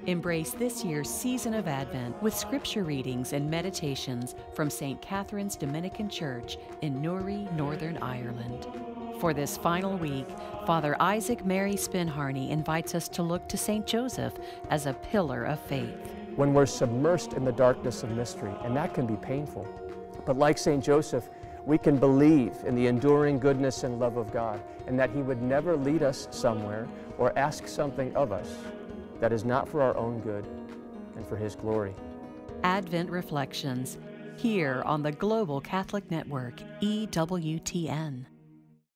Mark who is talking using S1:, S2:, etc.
S1: Embrace this year's season of Advent with scripture readings and meditations from St. Catherine's Dominican Church in Newry, Northern Ireland. For this final week, Father Isaac Mary Spinharney invites us to look to St. Joseph as a pillar of faith.
S2: When we're submersed in the darkness of mystery, and that can be painful, but like St. Joseph, we can believe in the enduring goodness and love of God, and that He would never lead us somewhere or ask something of us that is not for our own good and for His glory.
S1: Advent Reflections, here on the Global Catholic Network, EWTN.